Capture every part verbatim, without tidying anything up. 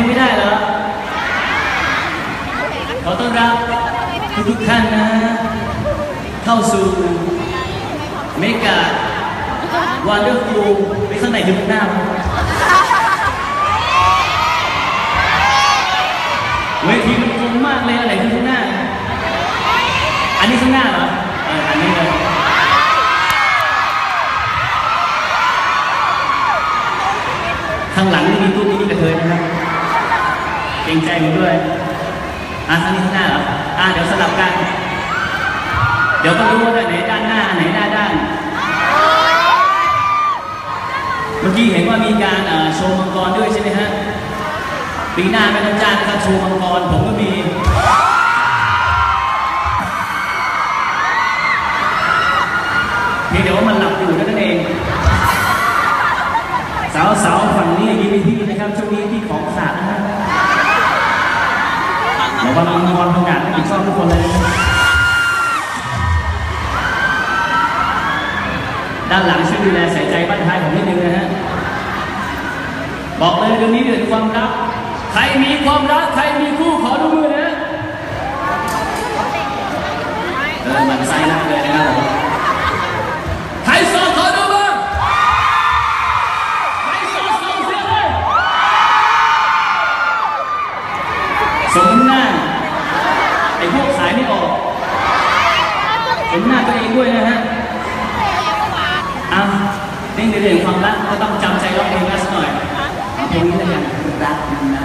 งไม่ได้เหรอขอต้อนรับทุกๆท่านนะเข้าสู่เมกาวันเดอร์ฟูลไปข้างในถึงหน้าเวทีมันคงมากเลยอะไรที่ข้างหน้าอันนี้ข้างหน้าเหรอเอออันนี้เลยข้างหลังนี่มีตู้นี้กระเทยนะครับเกรงใจมันด้วยอ่ะข้างนี้ข้างหน้าเหรออ่ะเดี๋ยวสลับกันเดี๋ยวก็รู้ว่าไหนด้านหน้าไหนหน้าด้านเมื่อกี้เห็นว่ามีการโชว์มังกรด้วยใช่ไหมฮะปีหน้าไม่ต้องจ้างนะครับโชว์มังกรผมก็มีเพียงแต่ว่ามันหลับอยู่นั่นเองสาวสาวฝั่งนี้ยิ้มพี่นะครับช่วงนี้พี่ของขาดนะฮะเดี๋ยวกำลังนอนทำงานให้ชอบทุกคนเลยด้านหลังช่วยดูแลใส่ใจบ้านท้ายผมนิดนึงนะฮะบอกเลยเรื่องนี้เรื่องความรักใครมีความรักใครมีคู่ขอดูมือนะเออมันใส่รักเลยนะครับผมใครโสดขอดูมือใครโสดส่งเสียงเลยสมหน้าไอ้พวกขายไม่ออกสมหน้าตัวเองด้วยนะฮะอ่ะนี่ในเรื่องความรักก็ต้องจำใจร้องเพลงกันสักหน่อยเอาเพลงนี้แล้วกันรักมันนะ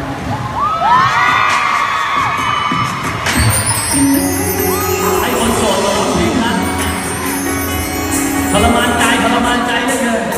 ให้คนโสดมาร้องเพลงนะทรมานใจทรมานใจเหลือเกิน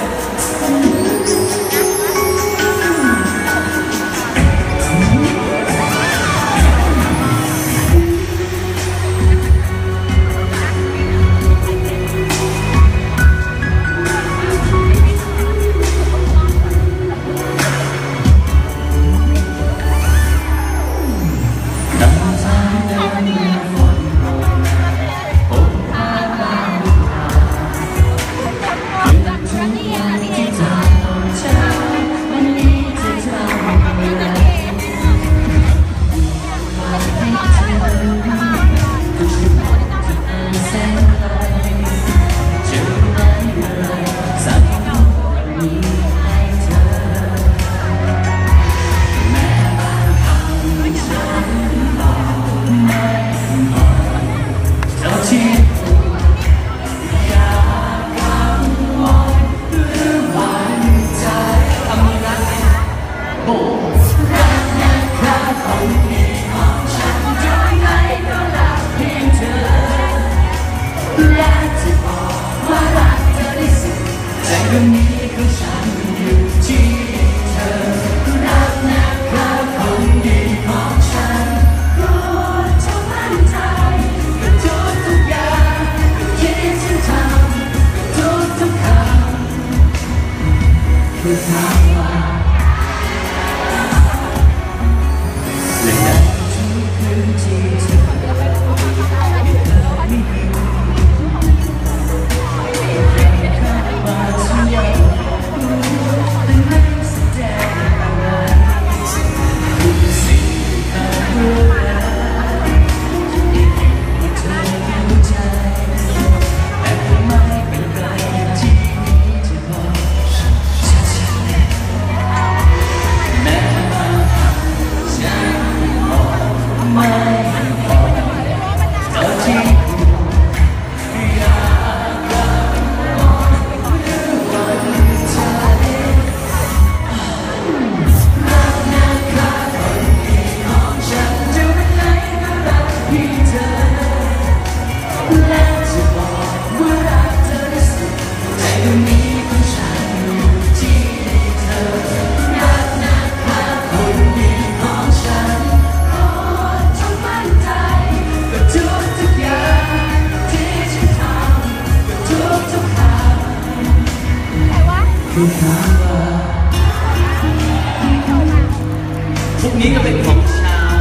พวกนี้ก็เป็นของชาว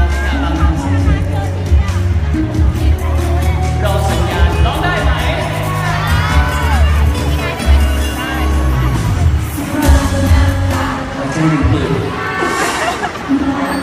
รอสัญญาณร้องได้ไหมใจหนึ่งปืน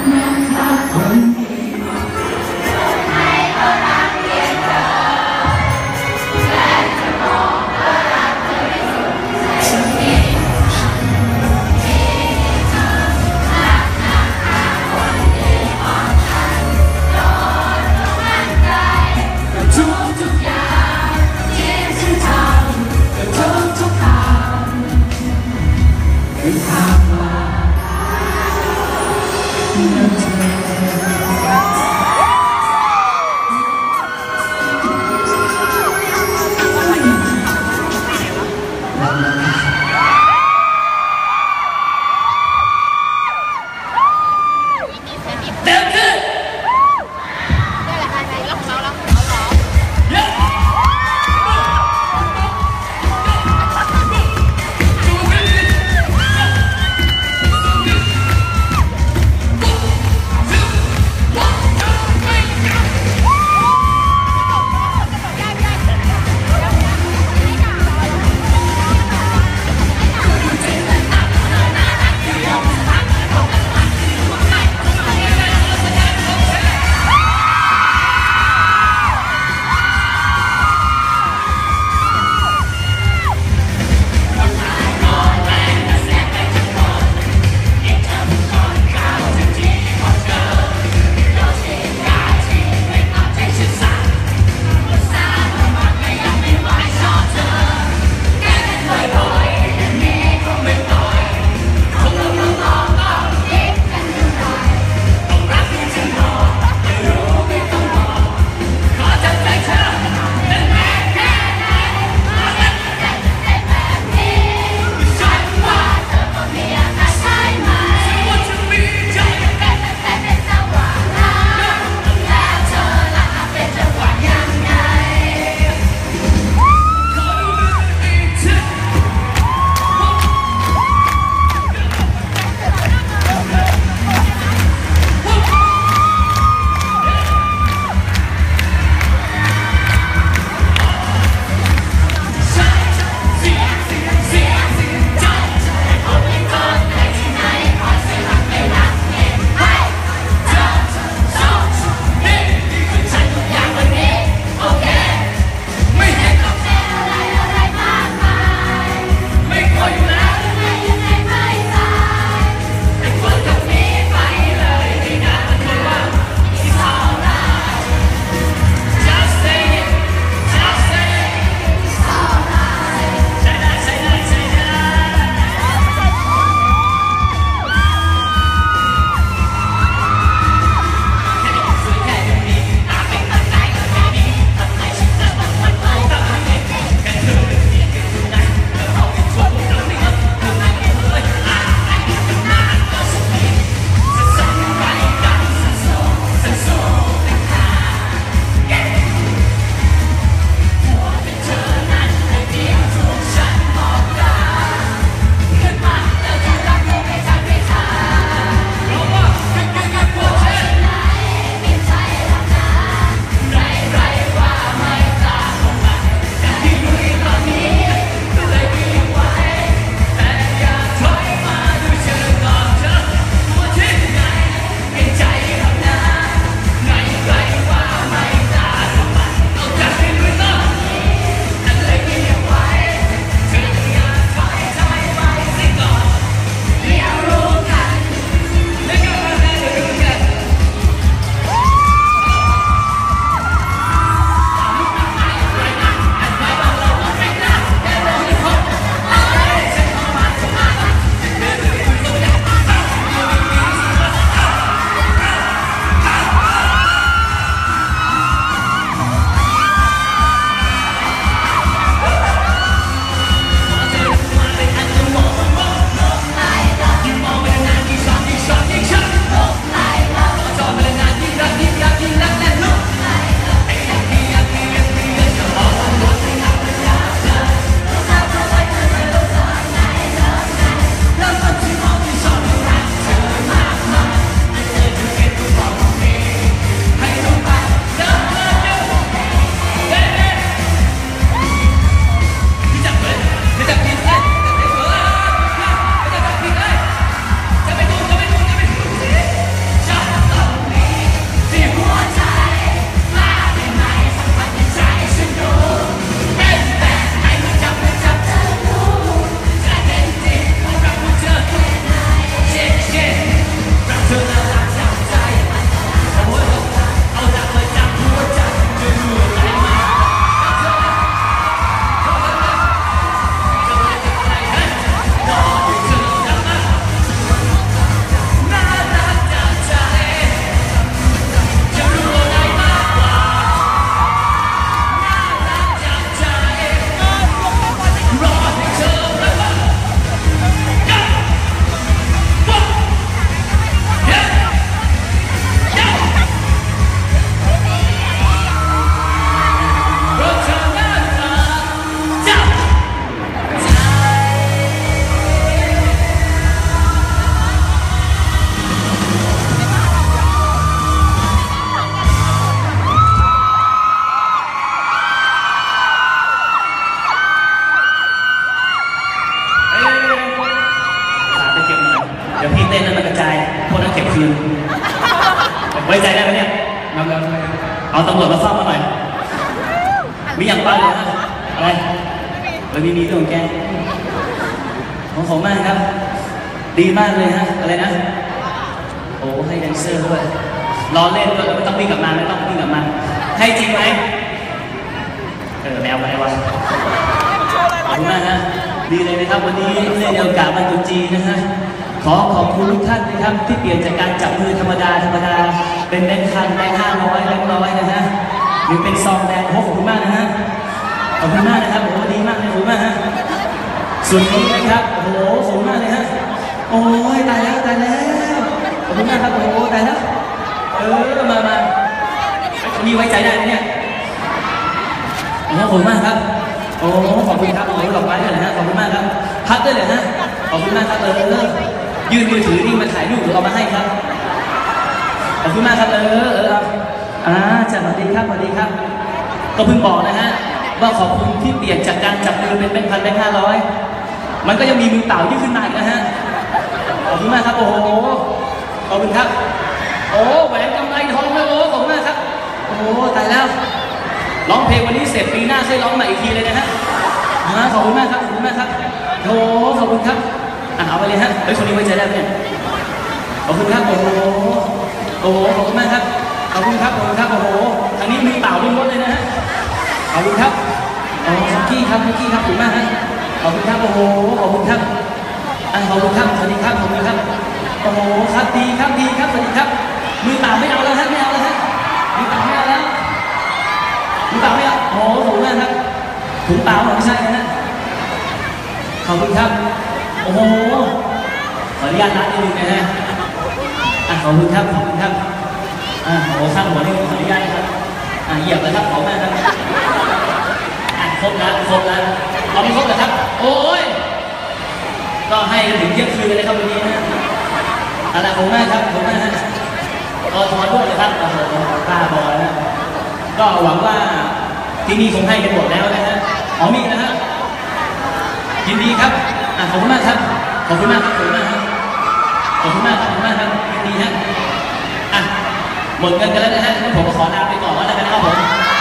ไว้ใจได้ไหมเนี่ยเอาตำรวจมาซ่อมมาหน่อยมีอย่างปังเลยนะอะไรวันนี้มีเรื่องแกของผมมากครับดีมากเลยฮะอะไรนะโอ้ให้แดนเซอร์ด้วยรอเล่นด้วยไม่ต้องวิ่งกลับมาไม่ต้องวิ่งกลับมาให้จริงไหมเออแมวไปวะขอบคุณมากนะดีเลยนะครับวันนี้เนื่องในโอกาสวันตรุษจีนนะฮะขอขอบคุณทุกท่านนะครับที่เปลี่ยนจากการจับมือธรรมดาธรรมดาเป็นแบงค์พันแบงค์ห้าร้อยแบงค์ร้อยนะฮะหรือเป็นซองแดงขอบคุณมากนะฮะขอบคุณมากนะครับโอ้ดีมากเลยขอบคุณมากฮะส่วนนี้นะครับโอ้โหขอบคุณมากเลยฮะโอ้ยตายแล้วตายแล้วขอบคุณมากครับโอ้โหตายแล้วเออมามามีไว้ใจได้ไหมเนี่ยขอบคุณมากครับโอ้ขอบคุณครับโอ้ดอกไม้ด้วยนะฮะขอบคุณมากครับพักด้วยเลยฮะขอบคุณมากครับเออเลิกยืนมือถือนี่มาถ่ายรูปหรือเอามาให้ครับขอบคุณมากครับเออเอออ่าสวัสดีครับสวัสดีครับก็เพิ่งบอกนะฮะว่าขอบคุณที่เปลี่ยนจากการจับมือเป็นแบงค์พันแบงค์ห้าร้อยมันก็ยังมีมือเปล่ายื่นขึ้นมาอีกนะฮะขอบคุณมากครับโอ้โหขอบคุณครับโอ้แหวนกำไรทองเลยโอ้ขอบคุณมากครับโอ้ตายแล้วร้องเพลงวันนี้เสร็จปีหน้าช่วยร้องใหม่อีกทีเลยนะฮะขอบคุณมากครับขอบคุณมากครับโอ้ขอบคุณครับอ่านเอาไปเลยฮะเฮ้ยคนนี้ไว้ใจได้ไหมขอบคุณครับโอ้โหโอ้โหขอบคุณมากครับขอบคุณครับขอบคุณครับโอ้โหทางนี้มีเต่าล้วนเลยนะฮะขอบคุณครับโอ้คุกกี้ครับคุกกี้ครับขอบคุณมากฮะขอบคุณครับโอ้โหขอบคุณครับอ่าขอบคุณครับสวัสดีครับขอบคุณครับโอ้โหครับดีครับดีครับสวัสดีครับมือเต่าไม่เอาแล้วฮะไม่เอาแล้วฮะมือเต่าไม่เอาแล้วมือเต่าไม่เอาโอ้โหขอบคุณมากครับถุงเปล่าไม่ใช่นะฮะขอบคุณครับโอ้โหขออนุญาตรัดนิดนึงนะฮะอ่ะขอบคุณครับขอบคุณครับอ่ะโอ้ข้างหัวนี่ขออนุญาตครับอ่ะเหยียบเลยครับขอบคุณมากครับอ่ะครบแล้วครบแล้วเอาไม่ครบเหรอครับโอ้ยก็ให้ถึงเที่ยงคืนเลยครับวันนี้นะอะไรขอบคุณมากครับขอบคุณมากฮะก็ทอนด้วยนะครับโอ้โหกล้าบอลนะก็หวังว่าที่นี่คงให้กันหมดแล้วนะฮะอ๋อมีนะฮะยินดีครับอ่ะขอบคุณมากครับขอบคุณมากครับขอบคุณมากครับขอบคุณมากครับขอบคุณมากครับยินดีฮะอ่ะหมดเงินกันแล้วนะฮะงั้นผมก็ขอลาไปก่อนแล้วกันนะครับผม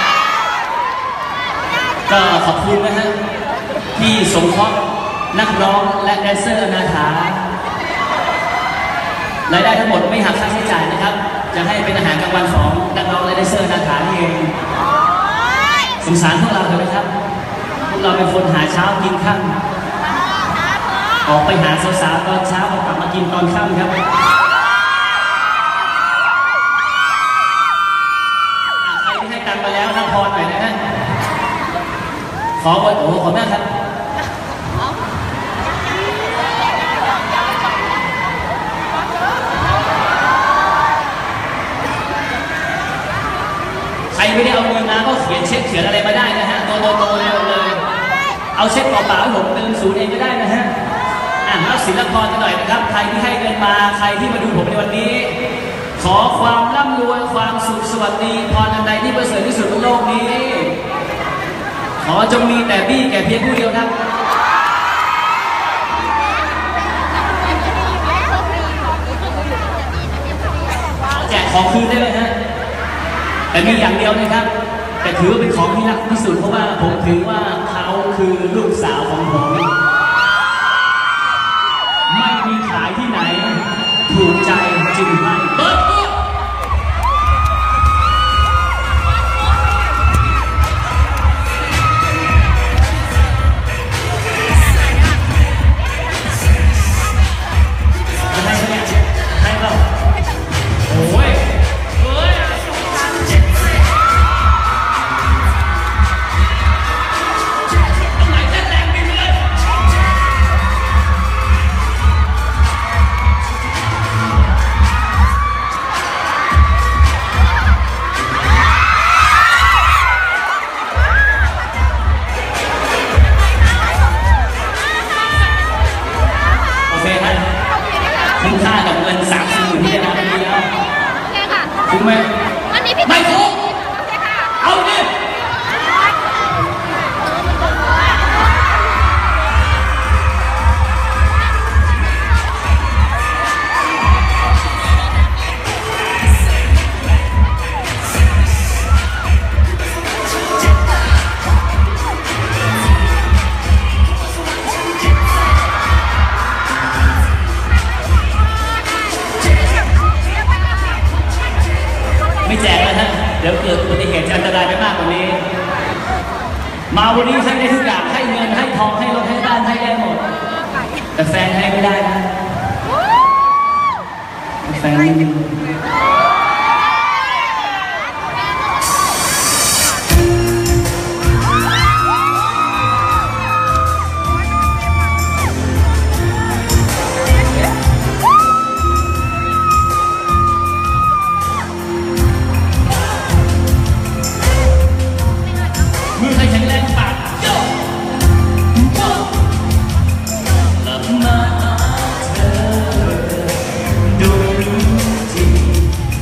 ก็ขอบคุณนะฮะที่สงเคราะห์นักร้องและแดนเซอร์อนาถารายได้ทั้งหมดไม่หักค่าใช้จ่ายนะครับจะให้เป็นอาหารกลางวันของนักร้องและแดนเซอร์อนาถานี่เองสงสารพวกเราเลยนะครับพวกเราเป็นคนหาเช้ากินค่ำออกไปหาสาวๆตอนเช้ากลับมากินตอนค่ำครับใครที่ให้ตังค์มาแล้วรับพรหน่อยนะฮะขอวันโอ้ขอแม่ครับใครไม่ได้เอาเงินมาก็เขียนเช็คเขียนอะไรมาได้นะฮะโตโตโตเร็วเลยเอาเช็คเปล่าๆให้ผมเติมศูนย์เองก็ได้นะฮะอ่ะรับศิลปกรกันหน่อยนะครับใครที่ให้เงินมาใครที่มาดูผมในวันนี้ขอความร่ำรวยความสุขสวัสดีพรอันใดที่ประเสริฐที่สุดบนโลกนี้ขอจงมีแต่บี้แก่เพียงผู้เดียวครับแจกของคืนได้เลยฮะแต่มีอย่างเดียวนะครับแต่ถือว่าเป็นของที่รักที่สุดเพราะว่าผมถือว่าเขาคือลูกสาวของผมไม่มีขายที่ไหนถูกใจจึงให้เปิดตัวคุ้มค่ากับเงินสามสิบหมื่นที่ได้รับวันนี้แล้วคุ้มไหมไม่คุ้มเอาดิไม่แจกแล้วฮะเดี๋ยวเกิดอุบัติเหตุจะอันตรายไปมากกว่านี้มาวันนี้ให้ได้ทุกอย่างให้เงินให้ทองให้รถให้บ้านให้ได้หมดแต่แฟนให้ไม่ได้นะแฟนไม่มีมือใครแข็งแรงปากโยกโยกกลับมาหาเธอโดยรู้ที่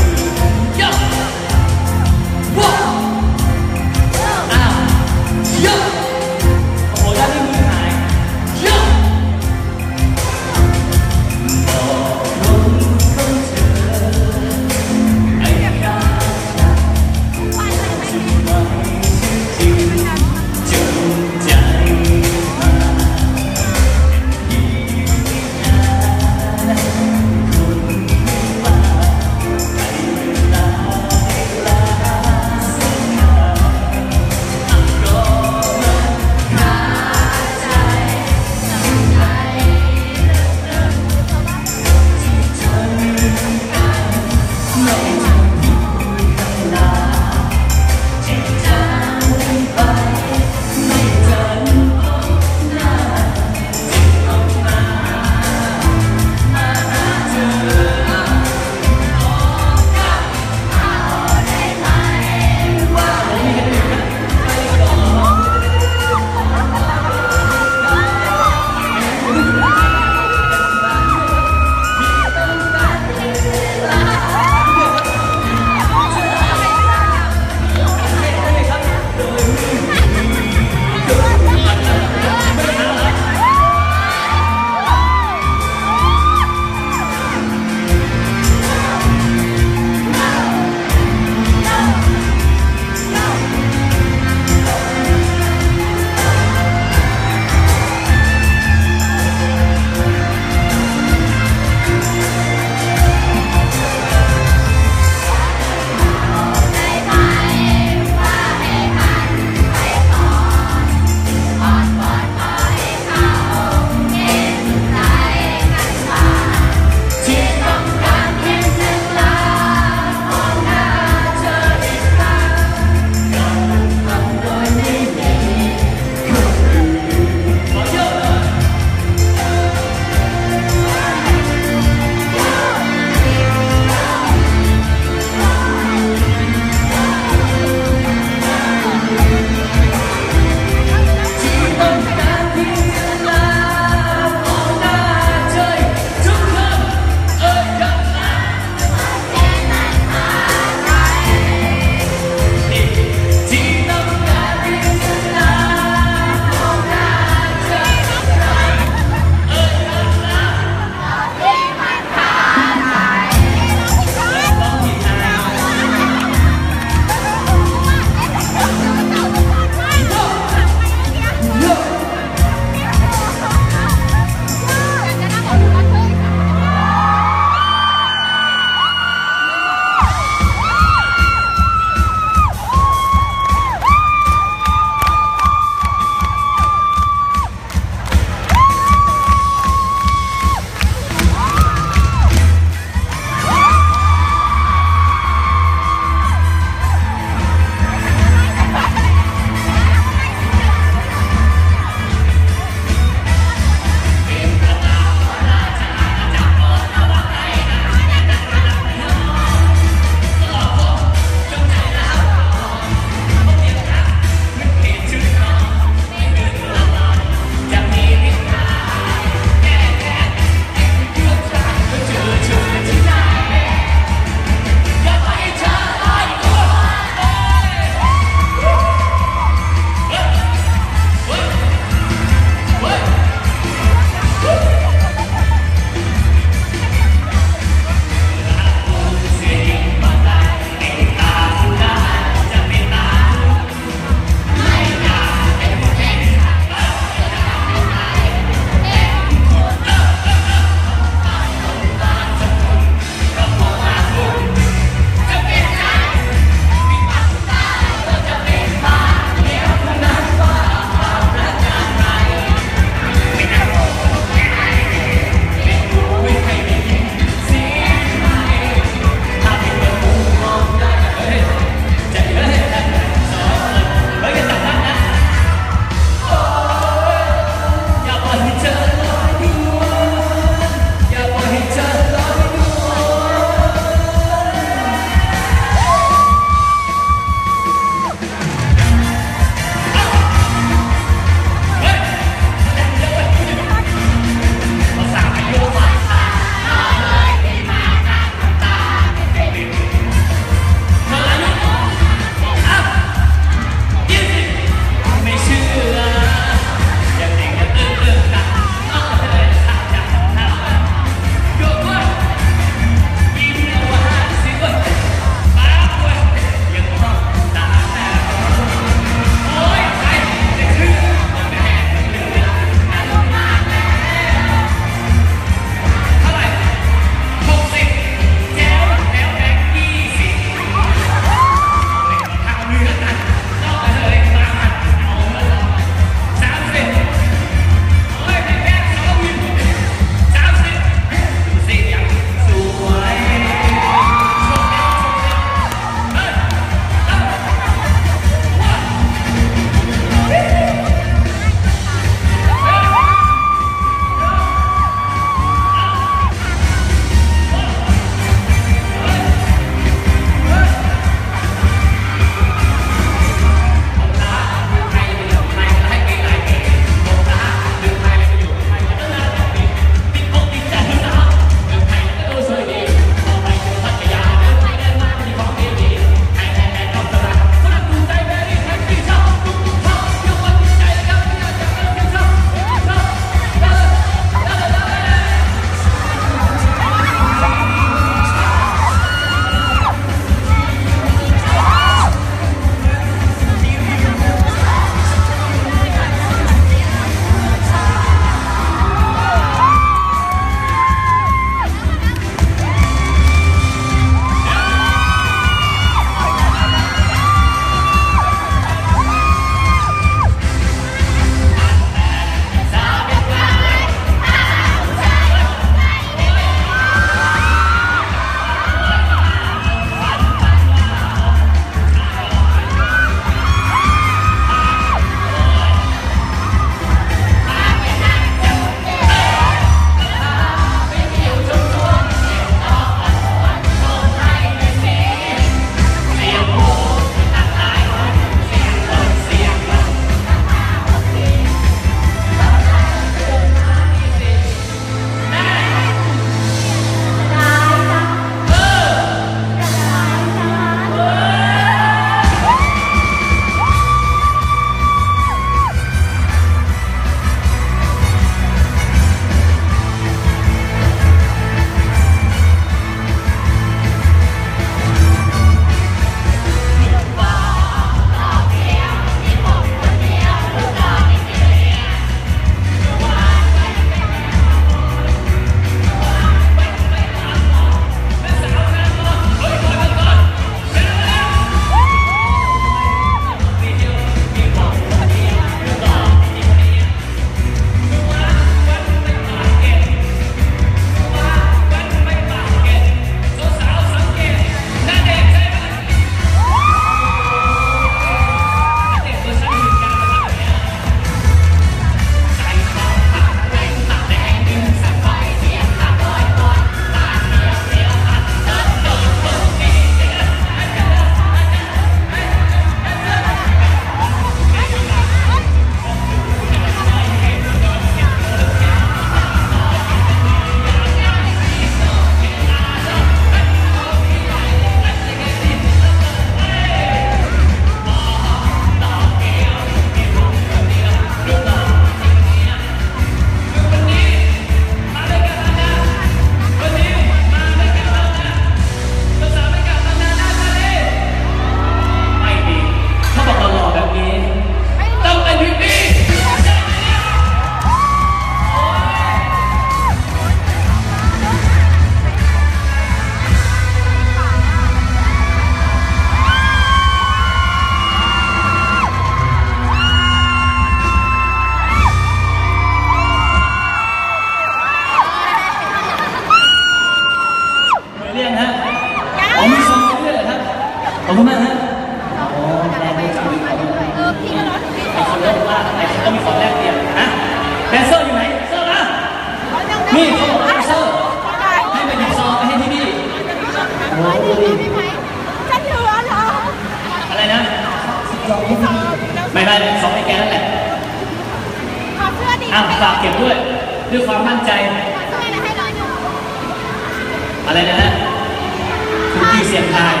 โอ้โหจะเหลือเหรออะไรนะไม่ไม่สองไอ้แกนั่นแหละขอเสื้อดิอ้าวฝากเก็บด้วยด้วยความมั่นใจขอเสื้อนะให้ร้อยหนึ่งอะไรนะฮะคุกกี้เสียงทาย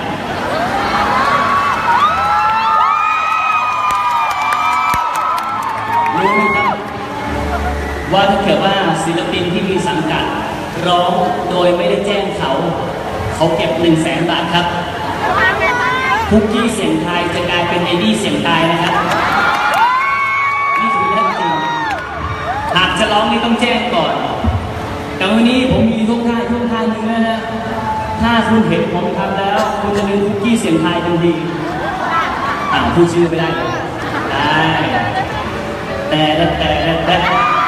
รู้ไหมครับว่าถ้าเกิดว่าศิลปินที่มีสังกัดร้องโดยไม่ได้แจ้งเขาเขาเก็บหนึ่งแสนบาทครับคุกกี้เสียงทายจะกลายเป็นเอดี้เสียงตายนะครับนี่คือเรื่องจริงหากจะร้องนี่ต้องแจ้งก่อนแต่วันนี้ผมมีท่วงท่าท่วงท่าหนึ่งนะฮะถ้าคุณเห็นผมทำแล้วคุณจะเป็นคุกกี้เสียงทายทันทีอ่าพูดชื่อไม่ได้ได้แต่แต่แต่แต่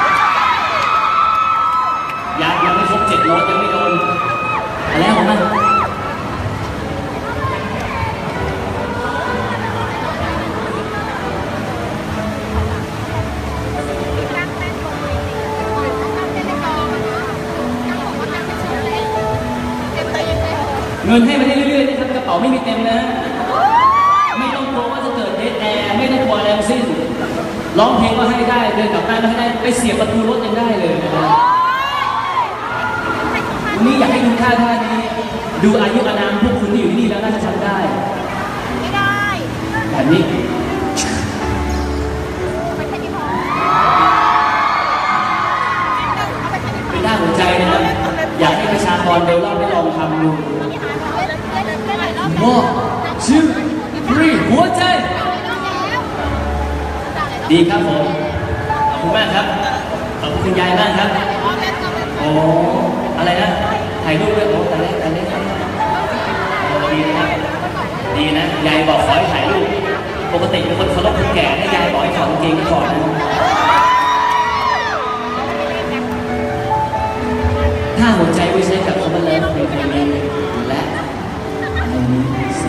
ยังยังไม่ครบเจ็ดโน้ตยังไม่โดนอะไรของมันเงินให้มาได้เรื่อยๆนะครับกระเป๋าไม่มีเต็มนะไม่ต้องกลัวว่าจะเกิดเดทแอร์ไม่ต้องกลัวอะไรทั้งสิ้นร้องเพลงก็ให้ได้เดินกลับบ้านก็ให้ได้ไปเสียบประตูรถยังได้เลยนะครับวันนี้อยากให้ดูท่าท่านี้ดูอายุอานามพวกคุณที่อยู่ที่นี่แล้วน่าจะทำได้ไม่ได้แบบนี้เป็นด้านหัวใจนะครับอยากให้ประชากรโดยรอบได้ลองทำดูว่าชื่อรีหัวใจดีครับผมขอบคุณมากครับขอบคุณยายมากครับโอ้อะไรนะถ่ายรูปด้วยโอ้แต่แรกแต่แรกดีนะครับดีนะยายบอกขอให้ถ่ายรูปปกติเป็นคนเคารพคนแก่ถ้ายายบอกให้ถอดกางเกงก่อนถ้าหัวใจไว้ใช้กับคำว่าเลิฟเพลงเพลงนี้และในนี้สิ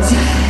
ใจ